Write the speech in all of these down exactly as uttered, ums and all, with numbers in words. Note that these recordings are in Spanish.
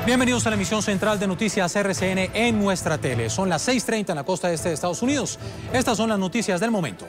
Bienvenidos a la emisión central de Noticias R C N en nuestra tele. Son las seis treinta en la costa este de Estados Unidos. Estas son las noticias del momento.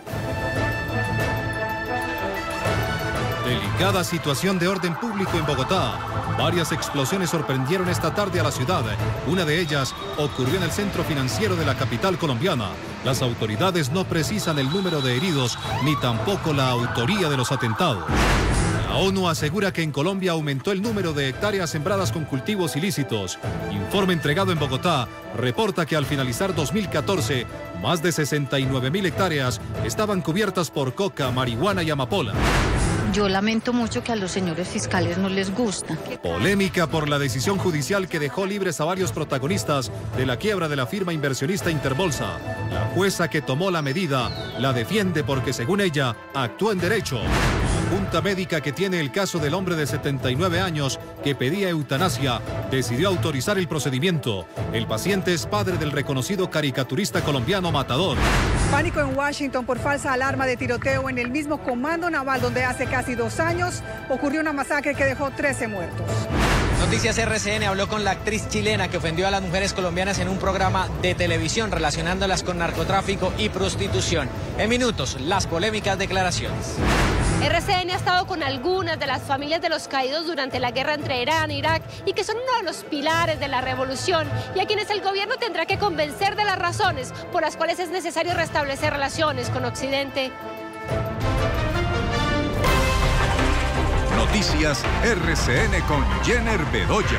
Delicada situación de orden público en Bogotá. Varias explosiones sorprendieron esta tarde a la ciudad. Una de ellas ocurrió en el centro financiero de la capital colombiana. Las autoridades no precisan el número de heridos ni tampoco la autoría de los atentados. La ONU asegura que en Colombia aumentó el número de hectáreas sembradas con cultivos ilícitos. Informe entregado en Bogotá reporta que al finalizar dos mil catorce, más de sesenta y nueve mil hectáreas estaban cubiertas por coca, marihuana y amapola. Yo lamento mucho que a los señores fiscales no les gusta. Polémica por la decisión judicial que dejó libres a varios protagonistas de la quiebra de la firma inversionista Interbolsa. La jueza que tomó la medida la defiende porque, según ella, actuó en derecho. La junta médica que tiene el caso del hombre de setenta y nueve años que pedía eutanasia decidió autorizar el procedimiento. El paciente es padre del reconocido caricaturista colombiano Matador. Pánico en Washington por falsa alarma de tiroteo en el mismo comando naval donde hace casi dos años ocurrió una masacre que dejó trece muertos. Noticias R C N habló con la actriz chilena que ofendió a las mujeres colombianas en un programa de televisión relacionándolas con narcotráfico y prostitución. En minutos, las polémicas declaraciones. R C N ha estado con algunas de las familias de los caídos durante la guerra entre Irán e Irak y que son uno de los pilares de la revolución y a quienes el gobierno tendrá que convencer de las razones por las cuales es necesario restablecer relaciones con Occidente. Noticias R C N con Jenner Bedoya.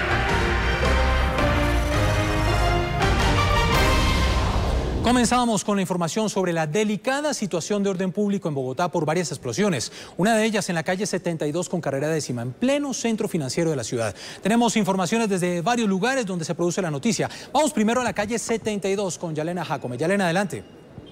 Comenzamos con la información sobre la delicada situación de orden público en Bogotá por varias explosiones. Una de ellas en la calle setenta y dos con carrera décima, en pleno centro financiero de la ciudad. Tenemos informaciones desde varios lugares donde se produce la noticia. Vamos primero a la calle setenta y dos con Yalena Jacome. Yalena, adelante.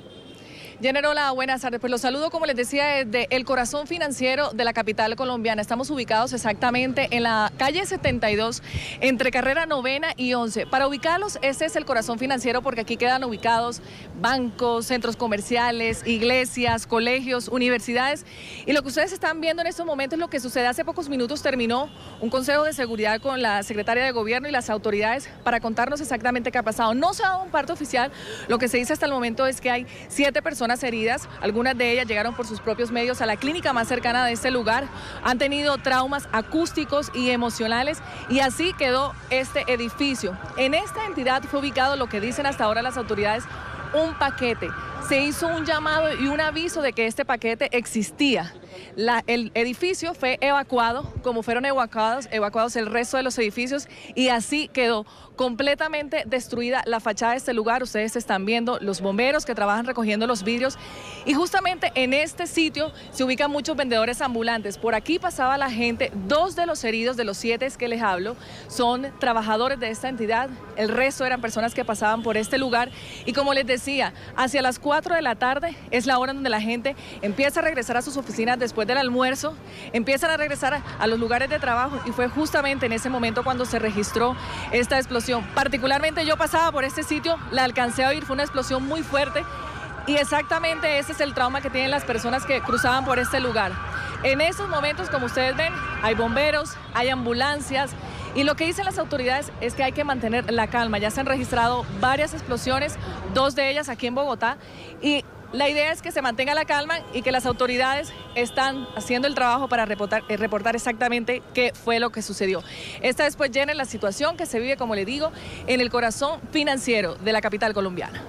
Jenner, hola, buenas tardes. Pues los saludo, como les decía, desde el corazón financiero de la capital colombiana. Estamos ubicados exactamente en la calle setenta y dos, entre carrera novena y once. Para ubicarlos, este es el corazón financiero porque aquí quedan ubicados bancos, centros comerciales, iglesias, colegios, universidades. Y lo que ustedes están viendo en estos momentos es lo que sucede. Hace pocos minutos terminó un consejo de seguridad con la secretaria de gobierno y las autoridades para contarnos exactamente qué ha pasado. No se ha dado un parte oficial. Lo que se dice hasta el momento es que hay siete personas heridas, algunas de ellas llegaron por sus propios medios a la clínica más cercana de este lugar, han tenido traumas acústicos y emocionales y así quedó este edificio. En esta entidad fue ubicado, lo que dicen hasta ahora las autoridades, un paquete. Se hizo un llamado y un aviso de que este paquete existía. La, el edificio fue evacuado, como fueron evacuados, evacuados el resto de los edificios y así quedó completamente destruida la fachada de este lugar. Ustedes están viendo los bomberos que trabajan recogiendo los vidrios y justamente en este sitio se ubican muchos vendedores ambulantes. Por aquí pasaba la gente. Dos de los heridos, de los siete que les hablo, son trabajadores de esta entidad. El resto eran personas que pasaban por este lugar y, como les decía, hacia las cuatro de la tarde es la hora donde la gente empieza a regresar a sus oficinas después del almuerzo, empiezan a regresar a, a los lugares de trabajo y fue justamente en ese momento cuando se registró esta explosión. Particularmente yo pasaba por este sitio, la alcancé a oír, fue una explosión muy fuerte y exactamente ese es el trauma que tienen las personas que cruzaban por este lugar. En estos momentos, como ustedes ven, hay bomberos, hay ambulancias y lo que dicen las autoridades es que hay que mantener la calma. Ya se han registrado varias explosiones, dos de ellas aquí en Bogotá y la idea es que se mantenga la calma y que las autoridades están haciendo el trabajo para reportar, eh, reportar exactamente qué fue lo que sucedió. Esta es, pues, Jenner, la situación que se vive, como le digo, en el corazón financiero de la capital colombiana.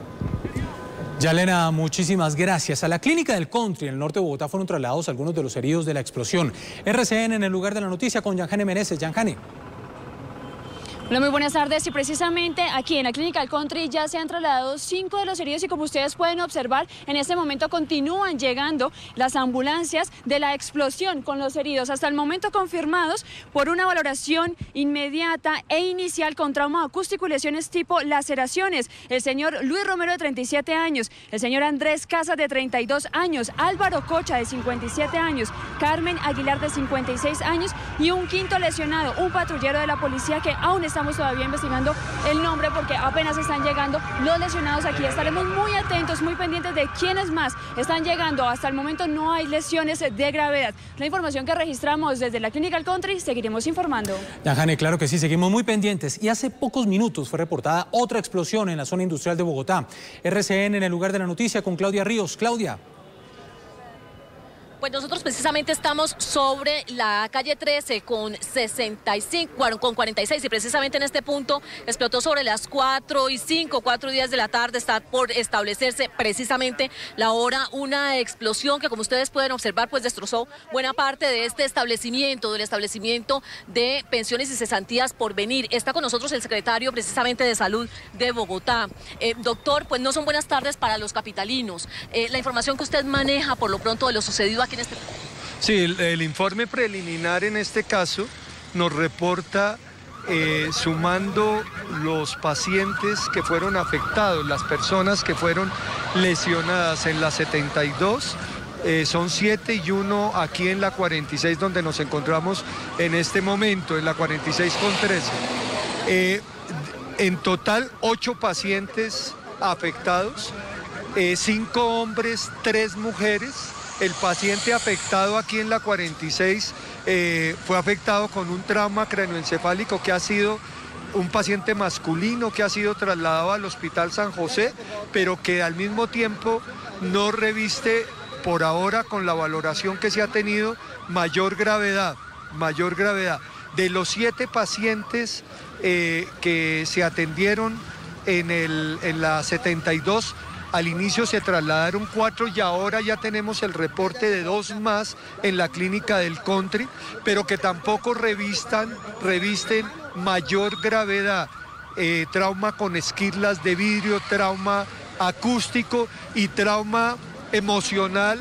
Yalena, muchísimas gracias. A la clínica del Country, en el norte de Bogotá, fueron trasladados algunos de los heridos de la explosión. R C N en el lugar de la noticia con Yanjane Meneses. Yanjane. Hola, muy buenas tardes. Y precisamente aquí en la clínica del Country ya se han trasladado cinco de los heridos y, como ustedes pueden observar, en este momento continúan llegando las ambulancias de la explosión con los heridos, hasta el momento confirmados por una valoración inmediata e inicial con trauma acústico y lesiones tipo laceraciones. El señor Luis Romero, de treinta y siete años, el señor Andrés Casas, de treinta y dos años, Álvaro Cocha, de cincuenta y siete años, Carmen Aguilar, de cincuenta y seis años y un quinto lesionado, un patrullero de la policía que aún está estamos todavía investigando el nombre porque apenas están llegando los lesionados aquí. Estaremos muy atentos, muy pendientes de quiénes más están llegando. Hasta el momento no hay lesiones de gravedad. La información que registramos desde la Clinical Country, seguiremos informando. Yajane, claro que sí, seguimos muy pendientes. Y hace pocos minutos fue reportada otra explosión en la zona industrial de Bogotá. R C N en el lugar de la noticia con Claudia Ríos. Claudia. Pues nosotros precisamente estamos sobre la calle trece con sesenta y cinco, con cuarenta y seis, y precisamente en este punto explotó sobre las cuatro y cinco, cuatro y diez de la tarde. Está por establecerse precisamente la hora, una explosión que, como ustedes pueden observar, pues destrozó buena parte de este establecimiento, del establecimiento de pensiones y cesantías Porvenir. Está con nosotros el secretario precisamente de Salud de Bogotá. Eh, doctor, pues no son buenas tardes para los capitalinos. Eh, la información que usted maneja por lo pronto de lo sucedido aquí en este... Sí, el, el informe preliminar en este caso nos reporta, eh, sumando los pacientes que fueron afectados, las personas que fueron lesionadas en la setenta y dos, eh, son siete y uno aquí en la cuarenta y seis, donde nos encontramos en este momento, en la cuarenta y seis con trece. Eh, en total, ocho pacientes afectados, eh, cinco hombres, tres mujeres. El paciente afectado aquí en la cuarenta y seis eh, fue afectado con un trauma craneoencefálico que ha sido un paciente masculino que ha sido trasladado al Hospital San José, pero que al mismo tiempo no reviste por ahora, con la valoración que se ha tenido, mayor gravedad, mayor gravedad. De los siete pacientes eh, que se atendieron en, el, en la setenta y dos, al inicio se trasladaron cuatro y ahora ya tenemos el reporte de dos más en la clínica del Country, pero que tampoco revistan, revisten mayor gravedad. Eh, trauma con esquirlas de vidrio, trauma acústico y trauma emocional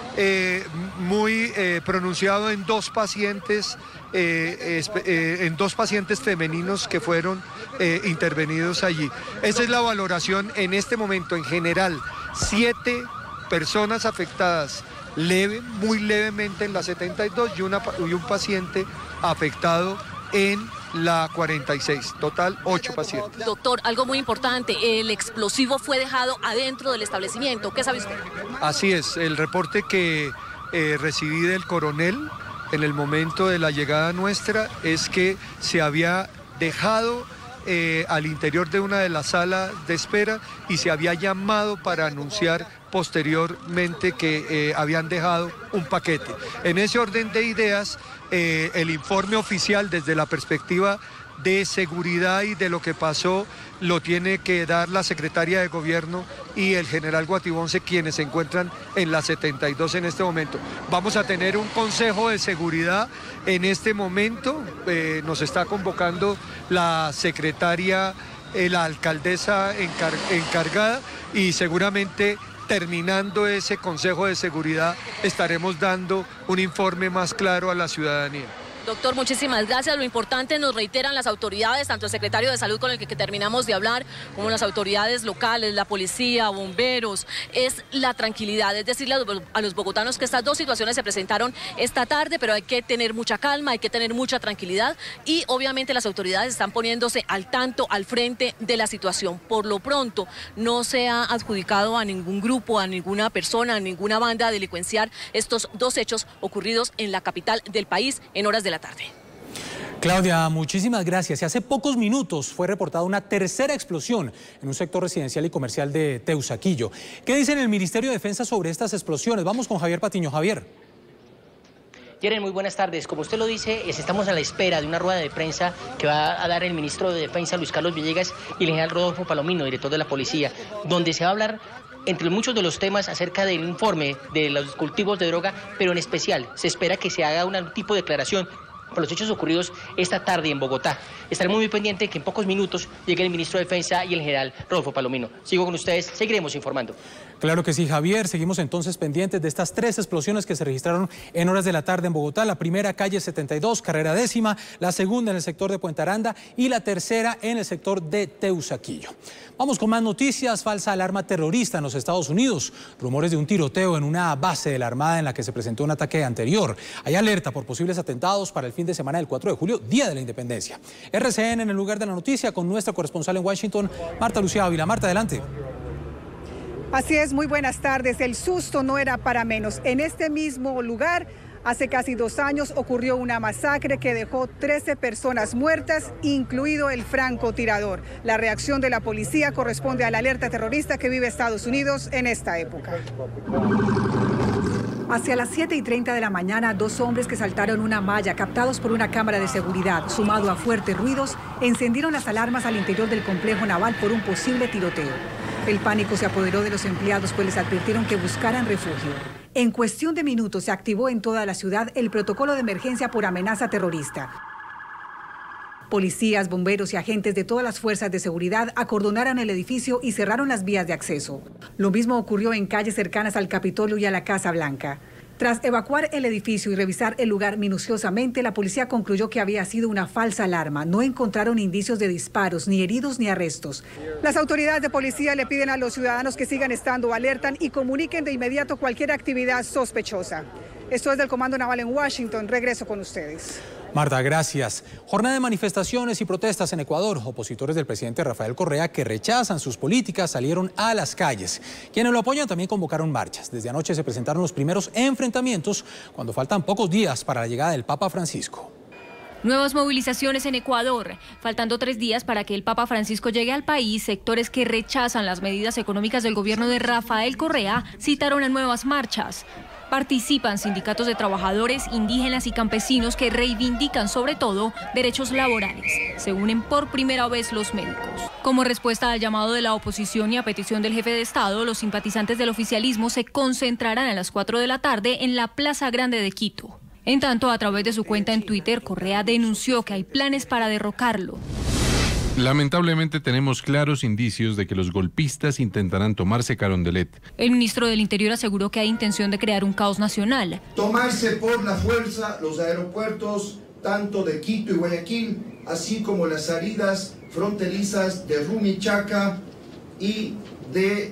eh, muy eh, pronunciado en dos pacientes, eh, eh, en dos pacientes femeninos que fueron eh, intervenidos allí. Esa es la valoración en este momento. En general, siete personas afectadas leve, muy levemente en la setenta y dos y, una, y un paciente afectado en la cuarenta y seis, total ocho pacientes. Doctor, algo muy importante, el explosivo fue dejado adentro del establecimiento, ¿qué sabe usted? Así es, el reporte que eh, recibí del coronel en el momento de la llegada nuestra es que se había dejado eh, al interior de una de las salas de espera y se había llamado para anunciar posteriormente que eh, habían dejado un paquete. En ese orden de ideas, eh, el informe oficial desde la perspectiva de seguridad y de lo que pasó lo tiene que dar la secretaria de gobierno y el general Guatibonce, quienes se encuentran en la setenta y dos en este momento. Vamos a tener un consejo de seguridad en este momento, eh, nos está convocando la secretaria, eh, la alcaldesa encar encargada y seguramente terminando ese consejo de seguridad estaremos dando un informe más claro a la ciudadanía. Doctor, muchísimas gracias. Lo importante, nos reiteran las autoridades, tanto el secretario de Salud con el que, que terminamos de hablar, como las autoridades locales, la policía, bomberos, es la tranquilidad. Es decirle a los, a los bogotanos que estas dos situaciones se presentaron esta tarde, pero hay que tener mucha calma, hay que tener mucha tranquilidad y obviamente las autoridades están poniéndose al tanto, al frente de la situación. Por lo pronto, no se ha adjudicado a ningún grupo, a ninguna persona, a ninguna banda delincuencial estos dos hechos ocurridos en la capital del país en horas de la tarde. Claudia, muchísimas gracias. Y hace pocos minutos fue reportada una tercera explosión en un sector residencial y comercial de Teusaquillo. ¿Qué dice el Ministerio de Defensa sobre estas explosiones? Vamos con Javier Patiño. Javier. Jeren, muy buenas tardes. Como usted lo dice, estamos a la espera de una rueda de prensa que va a dar el ministro de Defensa, Luis Carlos Villegas, y el general Rodolfo Palomino, director de la policía, donde se va a hablar entre muchos de los temas acerca del informe de los cultivos de droga, pero en especial se espera que se haga un tipo de declaración por los hechos ocurridos esta tarde en Bogotá. Estaremos muy pendientes que en pocos minutos llegue el ministro de Defensa y el general Rodolfo Palomino. Sigo con ustedes, seguiremos informando. Claro que sí, Javier. Seguimos entonces pendientes de estas tres explosiones que se registraron en horas de la tarde en Bogotá. La primera, calle setenta y dos, carrera décima. La segunda en el sector de Puente Aranda y la tercera en el sector de Teusaquillo. Vamos con más noticias. Falsa alarma terrorista en los Estados Unidos. Rumores de un tiroteo en una base de la Armada en la que se presentó un ataque anterior. Hay alerta por posibles atentados para el fin de semana del cuatro de julio, Día de la Independencia. R C N en el lugar de la noticia con nuestra corresponsal en Washington, Marta Lucía Ávila. Marta, adelante. Así es, muy buenas tardes. El susto no era para menos. En este mismo lugar, hace casi dos años, ocurrió una masacre que dejó trece personas muertas, incluido el francotirador. La reacción de la policía corresponde a la alerta terrorista que vive Estados Unidos en esta época. Hacia las siete y treinta de la mañana, dos hombres que saltaron una malla, captados por una cámara de seguridad, sumado a fuertes ruidos, encendieron las alarmas al interior del complejo naval por un posible tiroteo. El pánico se apoderó de los empleados, pues les advirtieron que buscaran refugio. En cuestión de minutos se activó en toda la ciudad el protocolo de emergencia por amenaza terrorista. Policías, bomberos y agentes de todas las fuerzas de seguridad acordonaron el edificio y cerraron las vías de acceso. Lo mismo ocurrió en calles cercanas al Capitolio y a la Casa Blanca. Tras evacuar el edificio y revisar el lugar minuciosamente, la policía concluyó que había sido una falsa alarma. No encontraron indicios de disparos, ni heridos ni arrestos. Las autoridades de policía le piden a los ciudadanos que sigan estando alerta y comuniquen de inmediato cualquier actividad sospechosa. Esto es del Comando Naval en Washington. Regreso con ustedes. Marta, gracias. Jornada de manifestaciones y protestas en Ecuador. Opositores del presidente Rafael Correa que rechazan sus políticas salieron a las calles. Quienes lo apoyan también convocaron marchas. Desde anoche se presentaron los primeros enfrentamientos cuando faltan pocos días para la llegada del Papa Francisco. Nuevas movilizaciones en Ecuador. Faltando tres días para que el Papa Francisco llegue al país, sectores que rechazan las medidas económicas del gobierno de Rafael Correa citaron a nuevas marchas. Participan sindicatos de trabajadores, indígenas y campesinos que reivindican sobre todo derechos laborales. Se unen por primera vez los médicos. Como respuesta al llamado de la oposición y a petición del jefe de Estado, los simpatizantes del oficialismo se concentrarán a las cuatro de la tarde en la Plaza Grande de Quito. En tanto, a través de su cuenta en Twitter, Correa denunció que hay planes para derrocarlo. Lamentablemente tenemos claros indicios de que los golpistas intentarán tomarse Carondelet. El ministro del Interior aseguró que hay intención de crear un caos nacional. Tomarse por la fuerza los aeropuertos tanto de Quito y Guayaquil, así como las salidas fronterizas de Rumichaca y de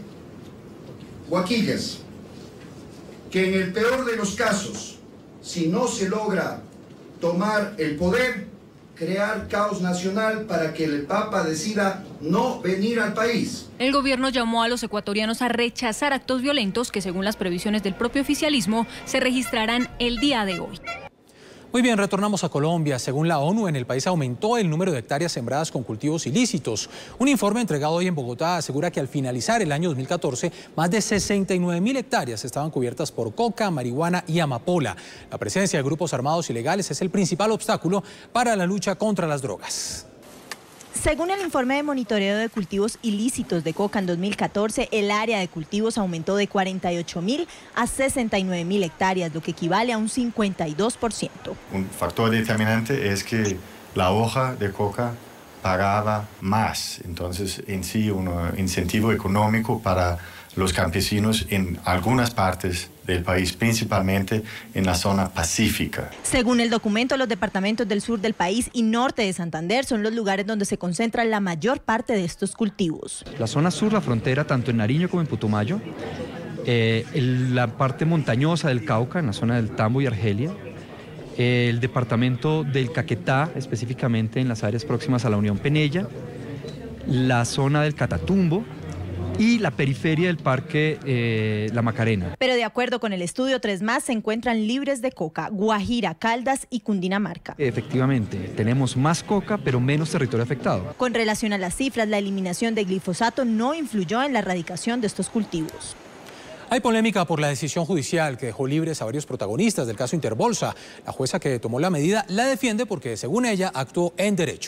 Huaquillas. Que en el peor de los casos, si no se logra tomar el poder, crear caos nacional para que el Papa decida no venir al país. El gobierno llamó a los ecuatorianos a rechazar actos violentos que, según las previsiones del propio oficialismo, se registrarán el día de hoy. Muy bien, retornamos a Colombia. Según la ONU, en el país aumentó el número de hectáreas sembradas con cultivos ilícitos. Un informe entregado hoy en Bogotá asegura que al finalizar el año dos mil catorce, más de sesenta y nueve mil hectáreas estaban cubiertas por coca, marihuana y amapola. La presencia de grupos armados ilegales es el principal obstáculo para la lucha contra las drogas. Según el informe de monitoreo de cultivos ilícitos de coca en dos mil catorce, el área de cultivos aumentó de cuarenta y ocho mil a sesenta y nueve mil hectáreas, lo que equivale a un cincuenta y dos por ciento. Un factor determinante es que la hoja de coca pagaba más, entonces en sí un incentivo económico para los campesinos en algunas partes del país, principalmente en la zona pacífica. Según el documento, los departamentos del sur del país y norte de Santander son los lugares donde se concentra la mayor parte de estos cultivos. La zona sur, la frontera, tanto en Nariño como en Putumayo, eh, el, la parte montañosa del Cauca, en la zona del Tambo y Argelia, eh, el departamento del Caquetá, específicamente en las áreas próximas a la Unión Penella, la zona del Catatumbo, y la periferia del Parque eh, La Macarena. Pero de acuerdo con el estudio, tres más se encuentran libres de coca: Guajira, Caldas y Cundinamarca. Efectivamente, tenemos más coca, pero menos territorio afectado. Con relación a las cifras, la eliminación de glifosato no influyó en la erradicación de estos cultivos. Hay polémica por la decisión judicial que dejó libres a varios protagonistas del caso Interbolsa. La jueza que tomó la medida la defiende porque, según ella, actuó en derecho.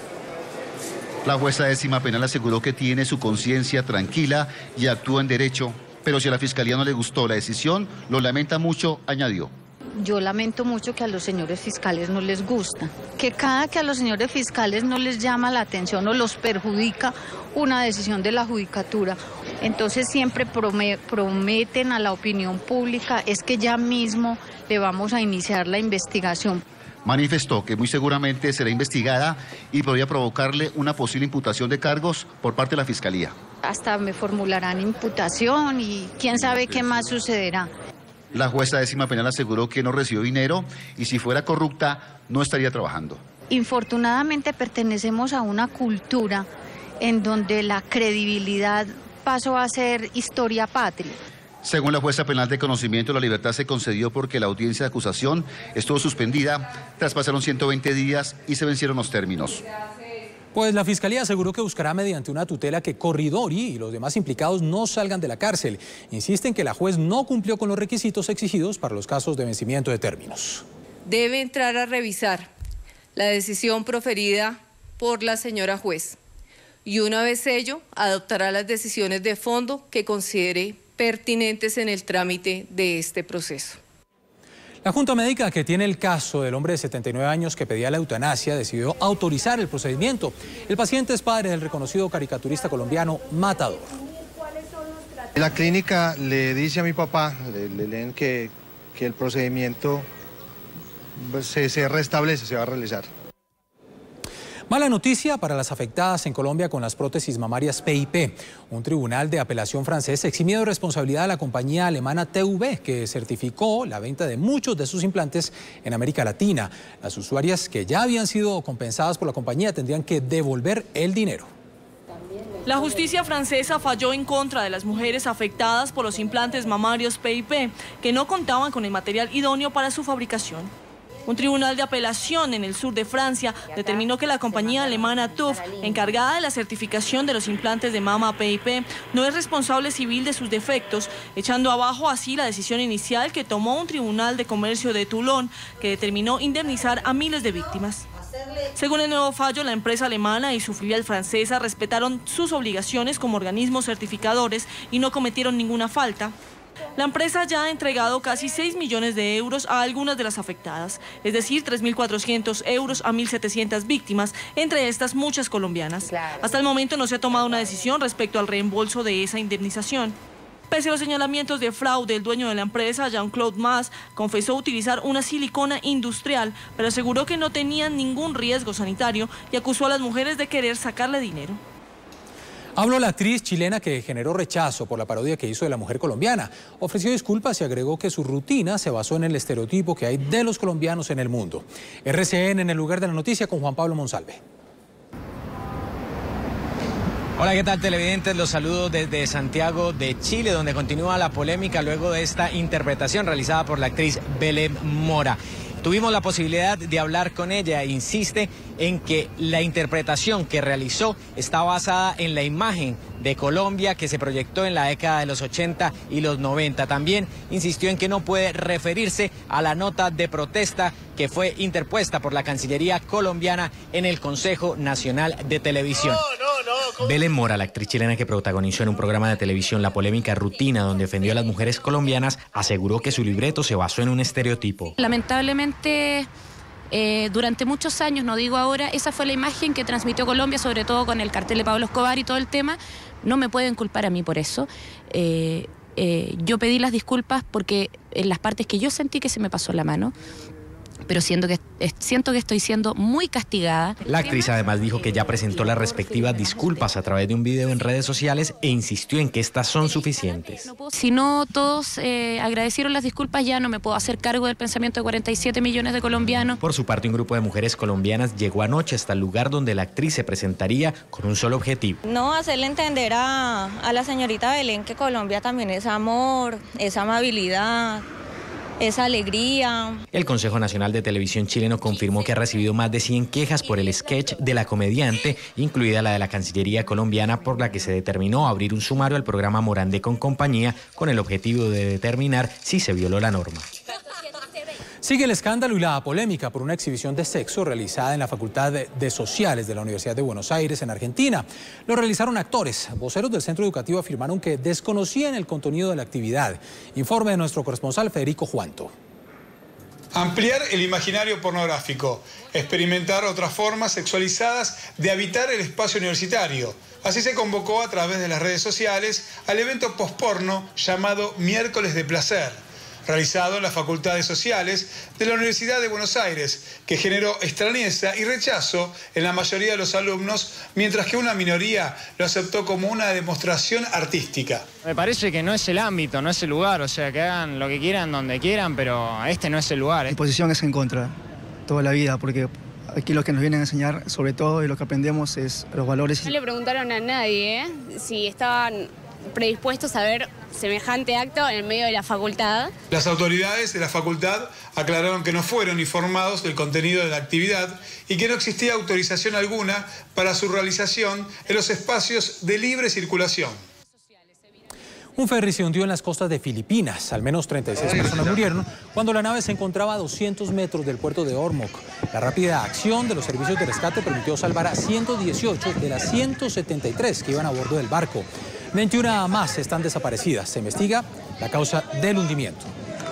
La jueza décima penal aseguró que tiene su conciencia tranquila y actúa en derecho, pero si a la fiscalía no le gustó la decisión, lo lamenta mucho, añadió. Yo lamento mucho que a los señores fiscales no les gusta, que cada que a los señores fiscales no les llama la atención o los perjudica una decisión de la judicatura, entonces siempre prometen a la opinión pública es que ya mismo le vamos a iniciar la investigación. Manifestó que muy seguramente será investigada y podría provocarle una posible imputación de cargos por parte de la Fiscalía. Hasta me formularán imputación y quién sabe qué más sucederá. La jueza décima penal aseguró que no recibió dinero y si fuera corrupta no estaría trabajando. Infortunadamente pertenecemos a una cultura en donde la credibilidad pasó a ser historia patria. Según la jueza penal de conocimiento, la libertad se concedió porque la audiencia de acusación estuvo suspendida, traspasaron ciento veinte días y se vencieron los términos. Pues la Fiscalía aseguró que buscará mediante una tutela que Corridori y los demás implicados no salgan de la cárcel. Insisten que la juez no cumplió con los requisitos exigidos para los casos de vencimiento de términos. Debe entrar a revisar la decisión proferida por la señora juez y una vez ello adoptará las decisiones de fondo que considere pertinentes en el trámite de este proceso. La Junta Médica que tiene el caso del hombre de setenta y nueve años que pedía la eutanasia decidió autorizar el procedimiento. El paciente es padre del reconocido caricaturista colombiano Matador. La clínica le dice a mi papá, le, le leen que, que el procedimiento se, se restablece, se va a realizar. Mala noticia para las afectadas en Colombia con las prótesis mamarias P I P. Un tribunal de apelación francés eximió de responsabilidad a la compañía alemana T V, que certificó la venta de muchos de sus implantes en América Latina. Las usuarias que ya habían sido compensadas por la compañía tendrían que devolver el dinero. La justicia francesa falló en contra de las mujeres afectadas por los implantes mamarios P I P, que no contaban con el material idóneo para su fabricación. Un tribunal de apelación en el sur de Francia determinó que la compañía alemana T U F, encargada de la certificación de los implantes de mama P I P, no es responsable civil de sus defectos, echando abajo así la decisión inicial que tomó un tribunal de comercio de Toulon, que determinó indemnizar a miles de víctimas. Según el nuevo fallo, la empresa alemana y su filial francesa respetaron sus obligaciones como organismos certificadores y no cometieron ninguna falta. La empresa ya ha entregado casi seis millones de euros a algunas de las afectadas, es decir, tres mil cuatrocientos euros a mil setecientas víctimas, entre estas muchas colombianas. Hasta el momento no se ha tomado una decisión respecto al reembolso de esa indemnización. Pese a los señalamientos de fraude, el dueño de la empresa, Jean-Claude Mas, confesó utilizar una silicona industrial, pero aseguró que no tenían ningún riesgo sanitario y acusó a las mujeres de querer sacarle dinero. Habló la actriz chilena que generó rechazo por la parodia que hizo de la mujer colombiana. Ofreció disculpas y agregó que su rutina se basó en el estereotipo que hay de los colombianos en el mundo. R C N en el lugar de la noticia con Juan Pablo Monsalve. Hola, ¿qué tal, televidentes? Los saludo desde Santiago de Chile, donde continúa la polémica luego de esta interpretación realizada por la actriz Belén Mora. Tuvimos la posibilidad de hablar con ella e insiste en que la interpretación que realizó está basada en la imagen de Colombia que se proyectó en la década de los ochenta y los noventa. También insistió en que no puede referirse a la nota de protesta que fue interpuesta por la Cancillería colombiana en el Consejo Nacional de Televisión. Belén Mora, la actriz chilena que protagonizó en un programa de televisión la polémica Rutina, donde defendió a las mujeres colombianas, aseguró que su libreto se basó en un estereotipo. Lamentablemente, eh, durante muchos años, no digo ahora, esa fue la imagen que transmitió Colombia, sobre todo con el cartel de Pablo Escobar y todo el tema. No me pueden culpar a mí por eso. Eh, eh, yo pedí las disculpas porque en las partes que yo sentí que se me pasó la mano, pero siento que, siento que estoy siendo muy castigada. La actriz además dijo que ya presentó las respectivas disculpas a través de un video en redes sociales e insistió en que estas son suficientes. Si no todos eh, agradecieron las disculpas, ya no me puedo hacer cargo del pensamiento de cuarenta y siete millones de colombianos. Por su parte, un grupo de mujeres colombianas llegó anoche hasta el lugar donde la actriz se presentaría con un solo objetivo. No, hacerle entender a, a la señorita Belén que Colombia también es amor, es amabilidad, esa alegría. El Consejo Nacional de Televisión chileno confirmó que ha recibido más de cien quejas por el sketch de la comediante, incluida la de la Cancillería colombiana, por la que se determinó abrir un sumario al programa Morandé con compañía con el objetivo de determinar si se violó la norma. Sigue el escándalo y la polémica por una exhibición de sexo realizada en la Facultad de Sociales de la Universidad de Buenos Aires, en Argentina. Lo realizaron actores. Voceros del centro educativo afirmaron que desconocían el contenido de la actividad. Informe de nuestro corresponsal Federico Juanto. Ampliar el imaginario pornográfico, experimentar otras formas sexualizadas de habitar el espacio universitario. Así se convocó a través de las redes sociales al evento posporno llamado Miércoles de Placer, realizado en las Facultades Sociales de la Universidad de Buenos Aires, que generó extrañeza y rechazo en la mayoría de los alumnos, mientras que una minoría lo aceptó como una demostración artística. Me parece que no es el ámbito, no es el lugar, o sea, que hagan lo que quieran, donde quieran, pero este no es el lugar. Mi posición es en contra, toda la vida, porque aquí lo que nos vienen a enseñar, sobre todo, y lo que aprendemos es los valores. No le preguntaron a nadie ¿eh? si estaban predispuestos a ver semejante acto en el medio de la facultad. Las autoridades de la facultad aclararon que no fueron informados del contenido de la actividad y que no existía autorización alguna para su realización en los espacios de libre circulación. Un ferry se hundió en las costas de Filipinas. Al menos treinta y seis personas murieron cuando la nave se encontraba a doscientos metros del puerto de Ormoc. La rápida acción de los servicios de rescate permitió salvar a ciento dieciocho de las ciento setenta y tres que iban a bordo del barco. veintiuna más están desaparecidas. Se investiga la causa del hundimiento.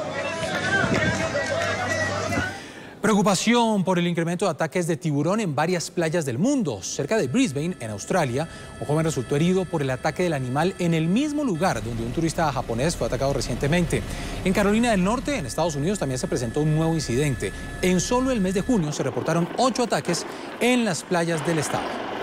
Preocupación por el incremento de ataques de tiburón en varias playas del mundo. Cerca de Brisbane, en Australia, un joven resultó herido por el ataque del animal en el mismo lugar donde un turista japonés fue atacado recientemente. En Carolina del Norte, en Estados Unidos, también se presentó un nuevo incidente. En solo el mes de junio se reportaron ocho ataques en las playas del estado.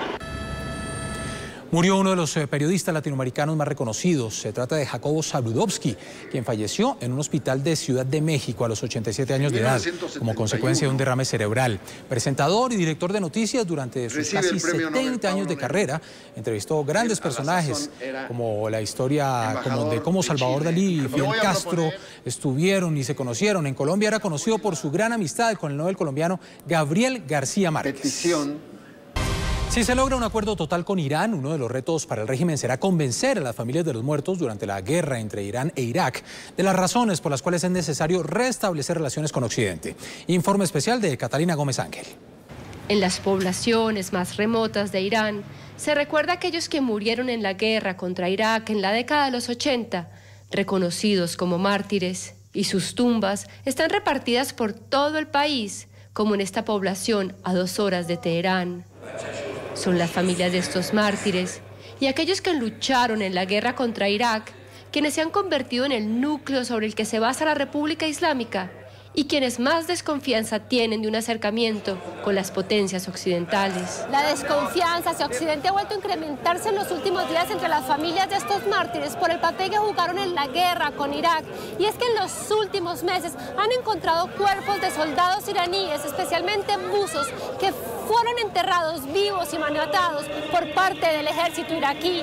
Murió uno de los periodistas latinoamericanos más reconocidos. Se trata de Jacobo Zabludovsky, quien falleció en un hospital de Ciudad de México a los ochenta y siete años de edad, como consecuencia de un derrame cerebral. Presentador y director de noticias durante sus casi setenta años de carrera, entrevistó grandes personajes, como la historia como de cómo Salvador Dalí y Fidel Castro estuvieron y se conocieron. En Colombia era conocido por su gran amistad con el Nobel colombiano Gabriel García Márquez. Si se logra un acuerdo total con Irán, uno de los retos para el régimen será convencer a las familias de los muertos durante la guerra entre Irán e Irak de las razones por las cuales es necesario restablecer relaciones con Occidente. Informe especial de Catalina Gómez Ángel. En las poblaciones más remotas de Irán se recuerda a aquellos que murieron en la guerra contra Irak en la década de los ochenta, reconocidos como mártires, y sus tumbas están repartidas por todo el país, como en esta población a dos horas de Teherán. Son las familias de estos mártires y aquellos que lucharon en la guerra contra Irak, quienes se han convertido en el núcleo sobre el que se basa la República Islámica y quienes más desconfianza tienen de un acercamiento con las potencias occidentales. La desconfianza hacia Occidente ha vuelto a incrementarse en los últimos días entre las familias de estos mártires por el papel que jugaron en la guerra con Irak. Y es que en los últimos meses han encontrado cuerpos de soldados iraníes, especialmente buzos, que fueron enterrados vivos y maniatados por parte del ejército iraquí.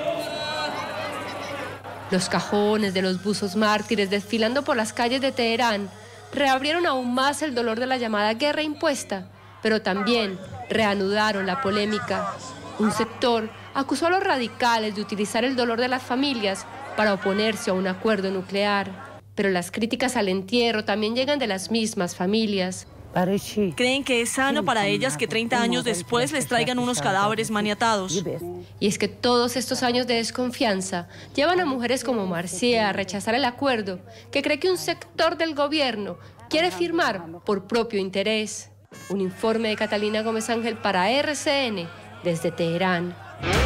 Los cajones de los buzos mártires desfilando por las calles de Teherán reabrieron aún más el dolor de la llamada guerra impuesta, pero también reanudaron la polémica. Un sector acusó a los radicales de utilizar el dolor de las familias para oponerse a un acuerdo nuclear. Pero las críticas al entierro también llegan de las mismas familias. Creen que es sano para ellas que treinta años después les traigan unos cadáveres maniatados. Y es que todos estos años de desconfianza llevan a mujeres como Marcia a rechazar el acuerdo, que cree que un sector del gobierno quiere firmar por propio interés. Un informe de Catalina Gómez Ángel para R C N desde Teherán.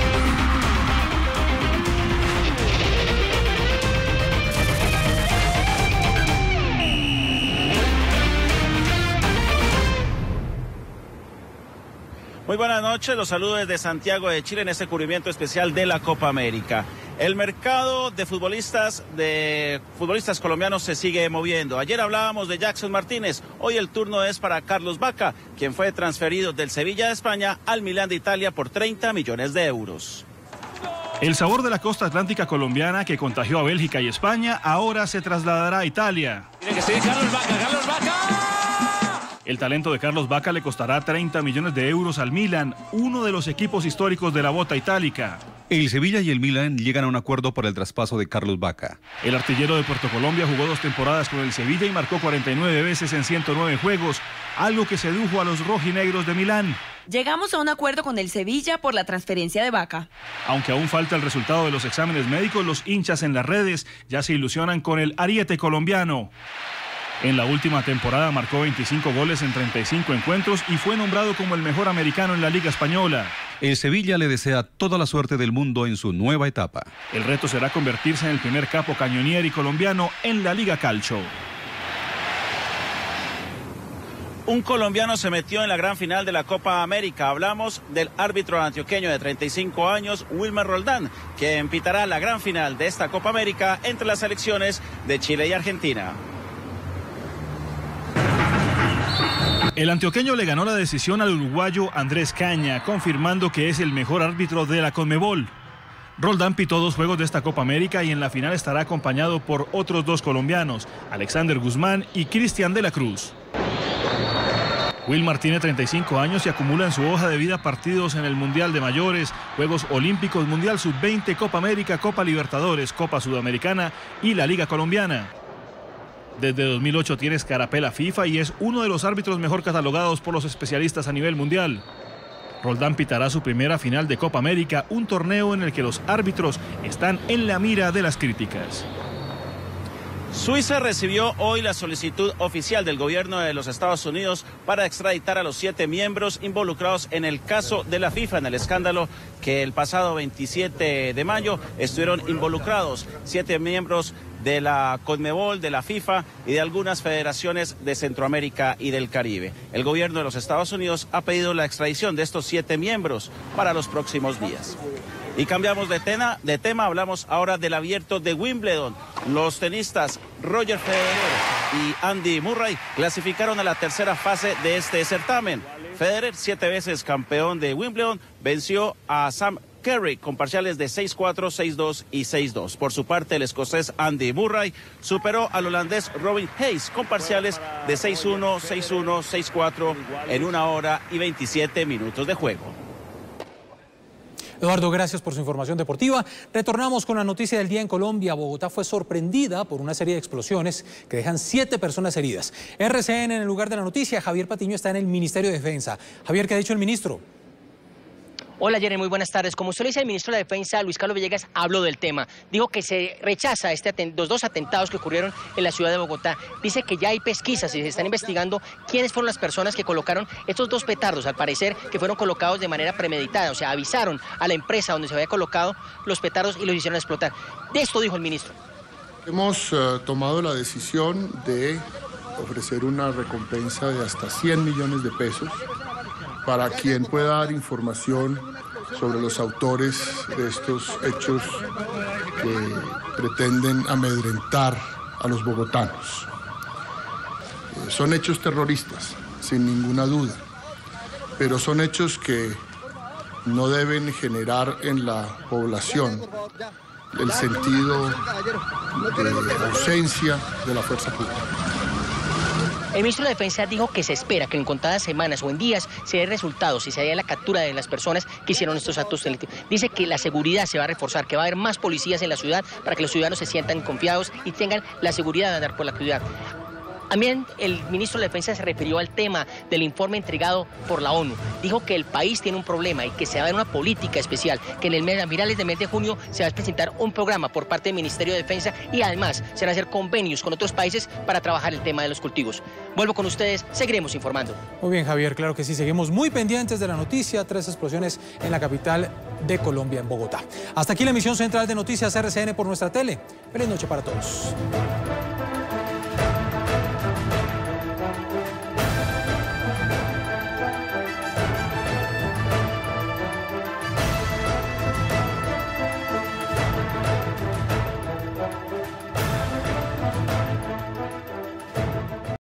Muy buenas noches, los saludo desde Santiago de Chile en este cubrimiento especial de la Copa América. El mercado de futbolistas de futbolistas colombianos se sigue moviendo. Ayer hablábamos de Jackson Martínez, hoy el turno es para Carlos Vaca, quien fue transferido del Sevilla de España al Milán de Italia por treinta millones de euros. El sabor de la costa atlántica colombiana que contagió a Bélgica y España ahora se trasladará a Italia. Tiene que seguir Carlos Vaca, Carlos Vaca. El talento de Carlos Vaca le costará treinta millones de euros al Milan, uno de los equipos históricos de la bota itálica. El Sevilla y el Milan llegan a un acuerdo por el traspaso de Carlos Vaca. El artillero de Puerto Colombia jugó dos temporadas con el Sevilla y marcó cuarenta y nueve veces en ciento nueve juegos, algo que sedujo a los rojinegros de Milán. Llegamos a un acuerdo con el Sevilla por la transferencia de Vaca. Aunque aún falta el resultado de los exámenes médicos, los hinchas en las redes ya se ilusionan con el ariete colombiano. En la última temporada marcó veinticinco goles en treinta y cinco encuentros y fue nombrado como el mejor americano en la Liga Española. El Sevilla le desea toda la suerte del mundo en su nueva etapa. El reto será convertirse en el primer capo cañonieri colombiano en la Liga Calcio. Un colombiano se metió en la gran final de la Copa América. Hablamos del árbitro antioqueño de treinta y cinco años, Wilmer Roldán, que empitará la gran final de esta Copa América entre las selecciones de Chile y Argentina. El antioqueño le ganó la decisión al uruguayo Andrés Caña, confirmando que es el mejor árbitro de la Conmebol. Roldán pitó dos juegos de esta Copa América y en la final estará acompañado por otros dos colombianos, Alexander Guzmán y Cristian de la Cruz. Wilmar tiene treinta y cinco años y acumula en su hoja de vida partidos en el Mundial de Mayores, Juegos Olímpicos, Mundial sub veinte, Copa América, Copa Libertadores, Copa Sudamericana y la Liga Colombiana. Desde dos mil ocho tiene escarapela FIFA y es uno de los árbitros mejor catalogados por los especialistas a nivel mundial. Roldán pitará su primera final de Copa América, un torneo en el que los árbitros están en la mira de las críticas. Suiza recibió hoy la solicitud oficial del gobierno de los Estados Unidos para extraditar a los siete miembros involucrados en el caso de la FIFA, en el escándalo que el pasado veintisiete de mayo estuvieron involucrados siete miembros de la Conmebol, de la FIFA y de algunas federaciones de Centroamérica y del Caribe. El gobierno de los Estados Unidos ha pedido la extradición de estos siete miembros para los próximos días. Y cambiamos de tema, de tema, hablamos ahora del abierto de Wimbledon. Los tenistas Roger Federer y Andy Murray clasificaron a la tercera fase de este certamen. Federer, siete veces campeón de Wimbledon, venció a Sam Kerry con parciales de seis cuatro, seis dos y seis dos. Por su parte, el escocés Andy Murray superó al holandés Robin Hayes con parciales de seis uno, seis uno, seis cuatro en una hora y veintisiete minutos de juego. Eduardo, gracias por su información deportiva. Retornamos con la noticia del día en Colombia. Bogotá fue sorprendida por una serie de explosiones que dejan siete personas heridas. R C N en el lugar de la noticia. Javier Patiño está en el Ministerio de Defensa. Javier, ¿qué ha dicho el ministro? Hola, Jeremy, muy buenas tardes. Como usted le dice, el ministro de la Defensa, Luis Carlos Villegas, habló del tema. Dijo que se rechaza este los dos atentados que ocurrieron en la ciudad de Bogotá. Dice que ya hay pesquisas y se están investigando quiénes fueron las personas que colocaron estos dos petardos, al parecer que fueron colocados de manera premeditada. O sea, avisaron a la empresa donde se había colocado los petardos y los hicieron explotar. De esto dijo el ministro. Hemos uh, tomado la decisión de ofrecer una recompensa de hasta cien millones de pesos para quien pueda dar información sobre los autores de estos hechos que pretenden amedrentar a los bogotanos. Eh, son hechos terroristas, sin ninguna duda, pero son hechos que no deben generar en la población el sentido de ausencia de la fuerza pública. El ministro de Defensa dijo que se espera que en contadas semanas o en días se dé resultados y se dé la captura de las personas que hicieron estos actos delictivos. Dice que la seguridad se va a reforzar, que va a haber más policías en la ciudad para que los ciudadanos se sientan confiados y tengan la seguridad de andar por la ciudad. También el ministro de Defensa se refirió al tema del informe entregado por la ONU. Dijo que el país tiene un problema y que se va a dar una política especial, que en el mes, a finales del mes de junio se va a presentar un programa por parte del Ministerio de Defensa y además se van a hacer convenios con otros países para trabajar el tema de los cultivos. Vuelvo con ustedes, seguiremos informando. Muy bien, Javier, claro que sí, seguimos muy pendientes de la noticia. Tres explosiones en la capital de Colombia, en Bogotá. Hasta aquí la emisión central de Noticias R C N por nuestra tele. Feliz noche para todos.